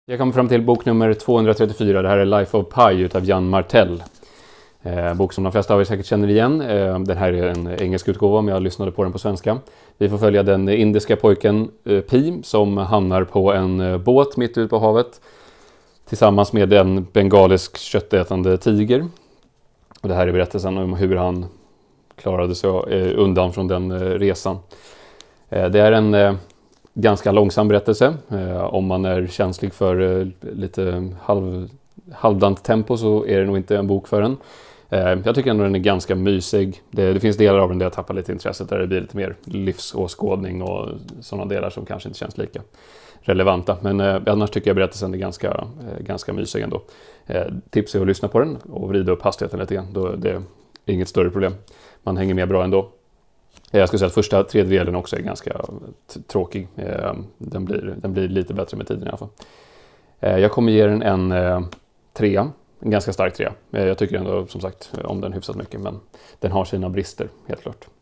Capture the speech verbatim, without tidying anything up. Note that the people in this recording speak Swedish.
Jag kommer fram till bok nummer tvåhundratrettiofyra. Det här är Life of Pi utav Jan Martell. Eh, bok som de flesta av er säkert känner igen. Eh, den här är en engelsk utgåva, men jag lyssnade på den på svenska. Vi får följa den indiska pojken eh, Pi som hamnar på en eh, båt mitt ute på havet tillsammans med en bengalisk köttätande tiger. Och det här är berättelsen om hur han klarade sig eh, undan från den eh, resan. Eh, det är en eh, ganska långsam berättelse. Eh, om man är känslig för eh, lite halv, halvdant tempo så är det nog inte en bok för en. Eh, jag tycker ändå den är ganska mysig. Det, det finns delar av den där jag tappar lite intresset, där det blir lite mer livsåskådning och sådana delar som kanske inte känns lika relevanta. Men eh, annars tycker jag berättelsen är ganska, eh, ganska mysig ändå. Eh, tips är att lyssna på den och vrida upp hastigheten lite grann. Då, det är inget större problem. Man hänger med bra ändå. Jag skulle säga att första tredjedelen också är ganska tråkig. Den blir, den blir lite bättre med tiden i alla fall. Jag kommer ge den en eh, trea. En ganska stark trea. Jag tycker ändå som sagt om den hyfsat mycket, men den har sina brister helt klart.